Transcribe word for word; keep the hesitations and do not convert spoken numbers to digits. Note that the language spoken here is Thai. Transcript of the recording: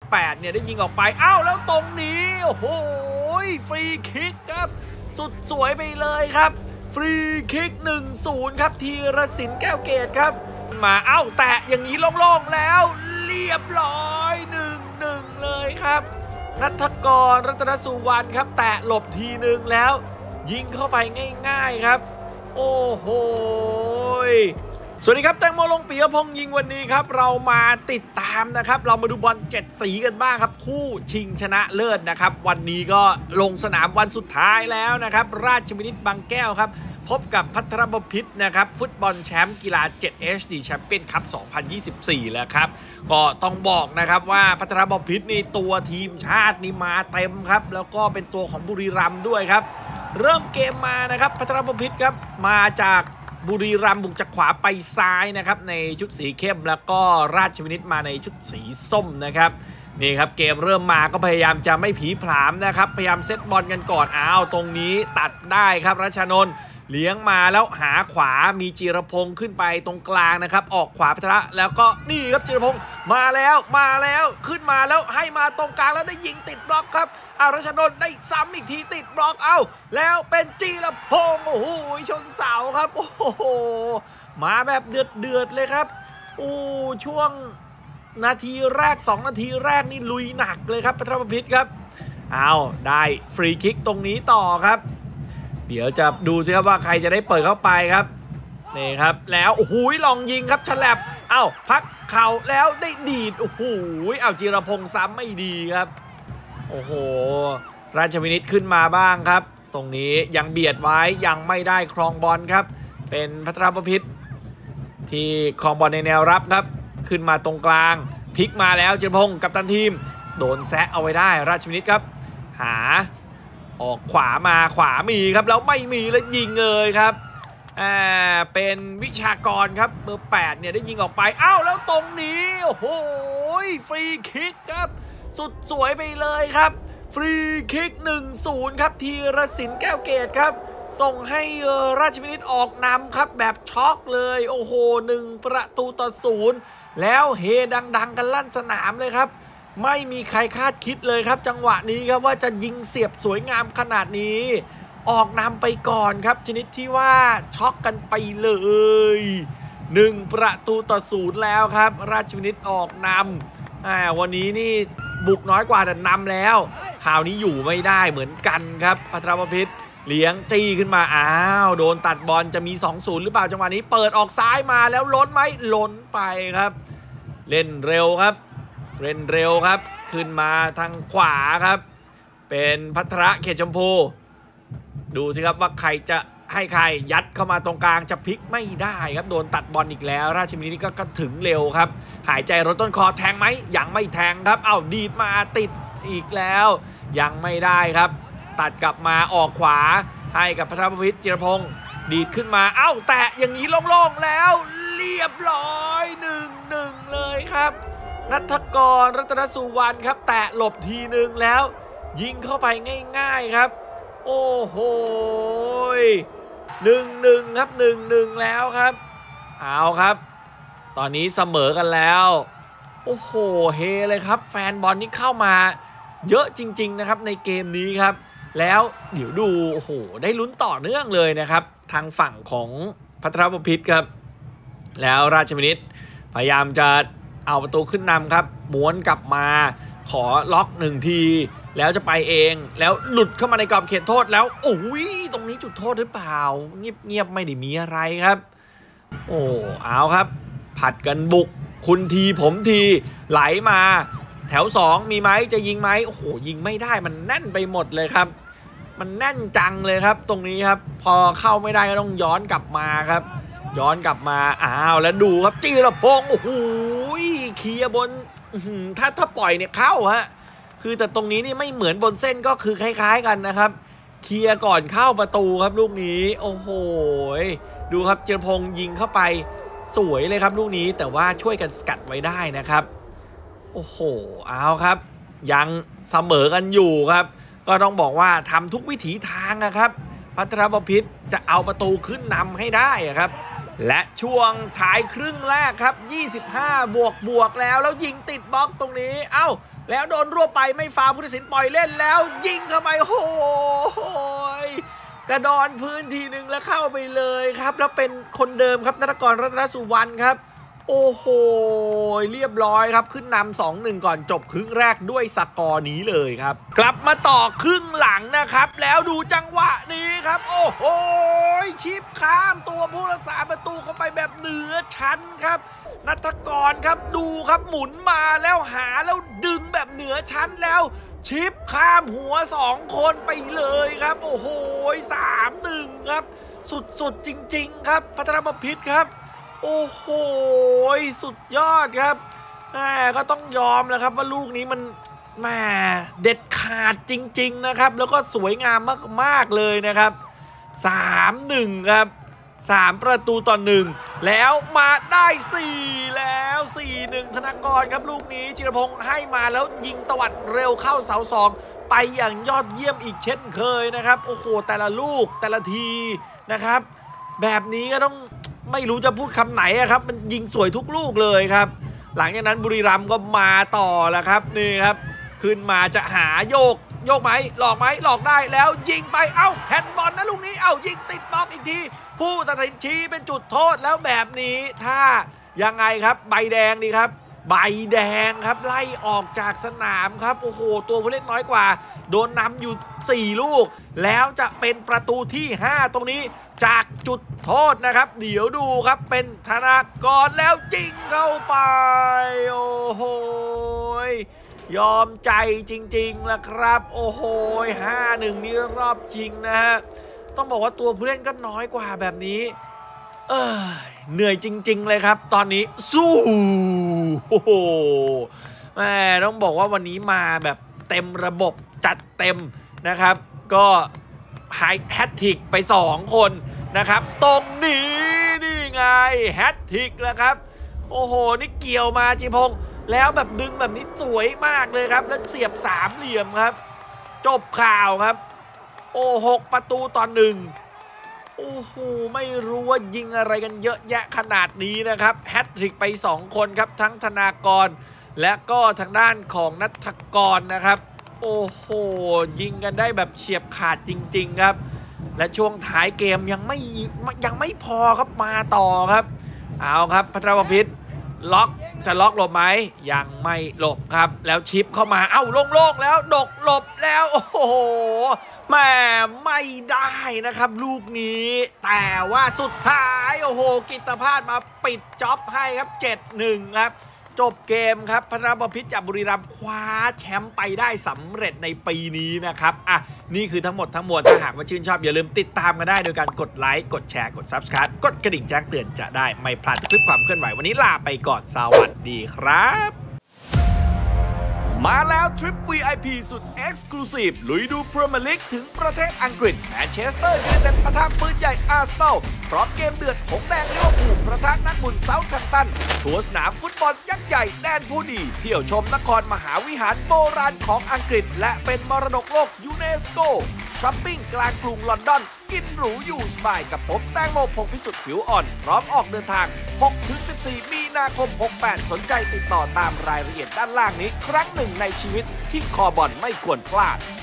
แปดเนี่ยได้ยิงออกไปอ้าวแล้วตรงนี้โอ้โหฟรีคิกครับสุดสวยไปเลยครับฟรีคิก หนึ่งศูนย์ ครับธีรศิลป์แก้วเกตครับมาเอ้าแตะอย่างนี้โล่งๆแล้วเรียบร้อย หนึ่งหนึ่ง เลยครับณัฐกร รัตนสุวรรณครับแตะหลบทีนึงแล้วยิงเข้าไปง่ายๆครับโอ้โหสวัสดีครับแตงโมลงปิยพงษ์ยิงวันนี้ครับเรามาติดตามนะครับเรามาดูบอลเจ็ดสีกันบ้างครับคู่ชิงชนะเลิศนะครับวันนี้ก็ลงสนามวันสุดท้ายแล้วนะครับราชวินิตบางแก้วครับพบกับภัทรบพิตรนะครับฟุตบอลแชมป์กีฬา เจ็ด เอช ดี แชมเปี้ยนคัพ สองพันยี่สิบสี่ แล้วครับก็ต้องบอกนะครับว่าภัทรบพิตรนี่ตัวทีมชาตินี่มาเต็มครับแล้วก็เป็นตัวของบุรีรัมย์ด้วยครับเริ่มเกมมานะครับภัทรบพิตรครับมาจากบุรีรัมย์บุกจากขวาไปซ้ายนะครับในชุดสีเข้มแล้วก็ราชวินิตมาในชุดสีส้มนะครับนี่ครับเกมเริ่มมาก็พยายามจะไม่ผีผลามนะครับพยายามเซตบอลกันก่อนอ้าวตรงนี้ตัดได้ครับรัชนนท์เลี้ยงมาแล้วหาขวามีจิรพงศ์ขึ้นไปตรงกลางนะครับออกขวาพัทระแล้วก็นี่ครับจิรพงศ์มาแล้วมาแล้วขึ้นมาแล้วให้มาตรงกลางแล้วได้ยิงติดบล็อกครับเอารัชนนท์ได้ซ้ำอีกทีติดบล็อกเอาแล้วเป็นจิรพงศ์โอ้โหชนเสาครับโอ้โหมาแบบเดือดเดือดเลยครับโอ้ช่วงนาทีแรกสองนาทีแรกนี่ลุยหนักเลยครับภัทรบพิตรครับเอาได้ฟรีคิกตรงนี้ต่อครับเดี๋ยวจะดูสิครับว่าใครจะได้เปิดเข้าไปครับนี่ครับแล้วโอ้โหลองยิงครับฉลับเอ้าพักเข่าแล้วได้ดีดโอ้โหเอาจิรพงษ์ซ้ำไม่ดีครับโอ้โหราชวินิตขึ้นมาบ้างครับตรงนี้ยังเบียดไว้ยังไม่ได้ครองบอลครับเป็นภัทรบพิตรที่ครองบอลในแนวรับครับขึ้นมาตรงกลางพลิกมาแล้วจิรพงษ์กัปตันทีมโดนแซะเอาไว้ได้ราชวินิตครับหาออกขวามาขวามีครับแล้วไม่มีแล้วยิงเลยครับอ่าเป็นวิชากรครับเบอร์แปดเนี่ยได้ยิงออกไปอ้าวแล้วตรงนี้โอ้โหฟรีคิกครับสุดสวยไปเลยครับฟรีคิก หนึ่งศูนย์ ครับธีรศิลป์แก้วเกตครับส่งให้ราชวินิตออกนำครับแบบช็อกเลยโอ้โหหนึ่งประตูต่อศูนย์แล้วเฮดังๆกันลั่นสนามเลยครับไม่มีใครคาดคิดเลยครับจังหวะนี้ครับว่าจะยิงเสียบสวยงามขนาดนี้ออกนำไปก่อนครับชนิดที่ว่าช็อกกันไปเลยหนึ่งประตูต่อศูนย์แล้วครับราชวินิตออกนำอ่าวันนี้นี่บุกน้อยกว่าแต่นำแล้วคราวนี้อยู่ไม่ได้เหมือนกันครับภัทรบพิตรเลี้ยงจี้ขึ้นมาอ้าวโดนตัดบอลจะมี สองศูนย์ หรือเปล่าจังหวะนี้เปิดออกซ้ายมาแล้วล้นไหมล้นไปครับเล่นเร็วครับเล่นเร็วครับขึ้นมาทางขวาครับเป็นภัทรเขตชมพูดูสิครับว่าใครจะให้ใครยัดเข้ามาตรงกลางจะพลิกไม่ได้ครับโดนตัดบอลอีกแล้วราชวินิตก็ถึงเร็วครับหายใจรถต้นคอแทงไหมยังไม่แทงครับเอ้าดีดมาติดอีกแล้วยังไม่ได้ครับตัดกลับมาออกขวาให้กับภัทรบพิตรจิรพงศ์ดีดขึ้นมาเอ้าแตะอย่างนี้โล่งๆแล้วเรียบร้อย หนึ่งหนึ่ง เลยครับณัฐกร รัตนสุวรรณครับแตะหลบทีนึงแล้วยิงเข้าไปง่ายๆครับโอ้โหหนึ่งหนึ่งครับหนึ่งหนึ่งแล้วครับเอาครับตอนนี้เสมอกันแล้วโอ้โหเฮเลยครับแฟนบอลนี่เข้ามาเยอะจริงๆนะครับในเกมนี้ครับแล้วเดี๋ยวดูโอ้โหได้ลุ้นต่อเนื่องเลยนะครับทางฝั่งของภัทรบพิตรครับแล้วราชวินิตพยายามจะเอาประตูขึ้นนำครับม้วนกลับมาขอล็อกหนึ่งทีแล้วจะไปเองแล้วหลุดเข้ามาในกรอบเขตโทษแล้วโอ้ยตรงนี้จุดโทษหรือเปล่าเงียบๆไม่ได้มีอะไรครับโอ้เอาครับผัดกันบุกคุณทีผมทีไหลมาแถวสองมีไหมจะยิงไหมโอ้โหยิงไม่ได้มันแน่นไปหมดเลยครับมันแน่นจังเลยครับตรงนี้ครับพอเข้าไม่ได้ก็ต้องย้อนกลับมาครับย้อนกลับมาอ้าวแล้วดูครับจิรพงศ์โอ้โหเคลียร์บนถ้าถ้าปล่อยเนี่ยเข้าฮะคือแต่ตรงนี้นี่ไม่เหมือนบนเส้นก็คือคล้ายๆกันนะครับเคลียร์ก่อนเข้าประตูครับลูกนี้โอ้โหดูครับจิรพงศ์ยิงเข้าไปสวยเลยครับลูกนี้แต่ว่าช่วยกันสกัดไว้ได้นะครับโอ้โหเอาครับยังเสมอกันอยู่ครับก็ต้องบอกว่าทำทุกวิถีทางนะครับภัทรบพิตรจะเอาประตูขึ้นนำให้ได้ครับและช่วงท้ายครึ่งแรกครับยี่สิบห้าบวกบวกแล้วแล้วยิงติดบล็อกตรงนี้เอ้าแล้วโดนรวบไปไม่ฟาวผู้ตัดสินปล่อยเล่นแล้วยิงเข้าไปโอ้โหกระดอนพื้นทีหนึ่งแล้วเข้าไปเลยครับแล้วเป็นคนเดิมครับณัฐกร รัตนสุวรรณครับโอ้โหเรียบร้อยครับขึ้นนำ สองหนึ่ง ก่อนจบครึ่งแรกด้วยสกอร์นี้เลยครับกลับมาต่อครึ่งหลังนะครับแล้วดูจังหวะนี้ครับโอ้โหชิปข้ามตัวผู้รักษาประตูเข้าไปแบบเหนือชั้นครับณัฐกรครับดูครับหมุนมาแล้วหาแล้วดึงแบบเหนือชั้นแล้วชิปข้ามหัวสองคนไปเลยครับโอ้โห สามหนึ่ง ครับสุดๆจริงๆครับพัทรบพิตรครับโอ้โหสุดยอดครับแหมก็ต้องยอมแล้วครับว่าลูกนี้มันแหมเด็ดขาดจริงๆนะครับแล้วก็สวยงามมากๆเลยนะครับ สามหนึ่ง ครับสามประตูต่อหนึ่งแล้วมาได้สี่แล้วสี่หนึ่งธนากรครับลูกนี้จิรพงษ์ให้มาแล้วยิงตวัดเร็วเข้าเสาสองไปอย่างยอดเยี่ยมอีกเช่นเคยนะครับโอ้โหแต่ละลูกแต่ละทีนะครับแบบนี้ก็ต้องไม่รู้จะพูดคำไหนครับมันยิงสวยทุกลูกเลยครับหลังจากนั้นบุรีรัมย์ก็มาต่อแล้วครับนี่ครับขึ้นมาจะหาโยกโยกไหมหลอกไหมหลอกได้แล้วยิงไปเอ้าแฮนด์บอลนะลูกนี้เอ้ายิงติดบล็อกอีกทีผู้ตัดสินชี้เป็นจุดโทษแล้วแบบนี้ถ้ายังไงครับใบแดงดีครับใบแดงครับไล่ออกจากสนามครับโอ้โหตัวผู้เล่นน้อยกว่าโดนนำอยู่สี่ลูกแล้วจะเป็นประตูที่ห้าตรงนี้จากจุดโทษนะครับเดี๋ยวดูครับเป็นธนากรแล้วยิงเข้าไปโอ้โหยอมใจจริงๆแล้วครับโอ้โห ห้าหนึ่ง นี่รอบจริงนะฮะต้องบอกว่าตัวผู้เล่นก็น้อยกว่าแบบนี้เออเหนื่อยจริงๆเลยครับตอนนี้สู้โอ้โหแหมต้องบอกว่าวันนี้มาแบบเต็มระบบจัดเต็มนะครับก็ไฮแฮตทริกไปสองคนนะครับตรงนี้นี่ไงแฮตทริกแล้วครับโอ้โหนี่เกี่ยวมาจิพงษ์แล้วแบบดึงแบบนี้สวยมากเลยครับแล้วเสียบสามเหลี่ยมครับจบข่าวครับโอ้หกประตูต่อหนึ่งโอ้โหไม่รู้ว่ายิงอะไรกันเยอะแยะขนาดนี้นะครับแฮตทริกไปสองคนครับทั้งธนากรและก็ทางด้านของณัฐกรนะครับโอ้โหยิงกันได้แบบเฉียบขาดจริงๆครับและช่วงท้ายเกมยังไม่ยังไม่พอครับมาต่อครับเอาครับพัทรบพิตรล็อกจะล็อกหลบไหมยังไม่หลบครับแล้วชิปเข้ามาเอ้าโล่งๆแล้วดกหลบแล้วโอ้โหแม่ไม่ได้นะครับลูกนี้แต่ว่าสุดท้ายโอ้โหกิตภาสมาปิดจ็อบให้ครับ เจ็ดหนึ่ง ครับจบเกมครับพัทรบพิตรจากบุรีรัมย์คว้าแชมป์ไปได้สำเร็จในปีนี้นะครับอ่ะนี่คือทั้งหมดทั้งมวลถ้าหากว่าชื่นชอบอย่าลืมติดตามกันได้โดยการกดไลค์กดแชร์กด ซับสไครบ์ กดกระดิ่งแจ้งเตือนจะได้ไม่พลาดคลิปความเคลื่อนไหววันนี้ลาไปก่อนสวัสดีครับมาแล้วทริป วี ไอ พี สุด Exclusive ลุยดูพรีเมียร์ลีกถึงประเทศอังกฤษแมนเชสเตอร์ยูไนเต็ดปะทะปืนใหญ่อาร์เซนอลพร้อมเกมเดือดหงแดงลิเวอร์พูลประทะนักบุญเซาท์แฮมป์ตันทัวร์สนามฟุตบอลยักษ์ใหญ่แดนผู้ดีเที่ยวชมนครมหาวิหารโบราณของอังกฤษและเป็นมรดกโลกยูเนสโกช้อปปิ้งกลางกรุงลอนดอนกินหรูอยู่สบายกับผมแตงโมพงษ์พิสุทธิ์ผิวอ่อนพร้อมออกเดินทาง หกถึงสิบสี่ มีนาคมหกแปดสนใจติดต่อตามรายละเอียดด้านล่างนี้ครั้งหนึ่งในชีวิตที่คอบอลไม่ควรพลาด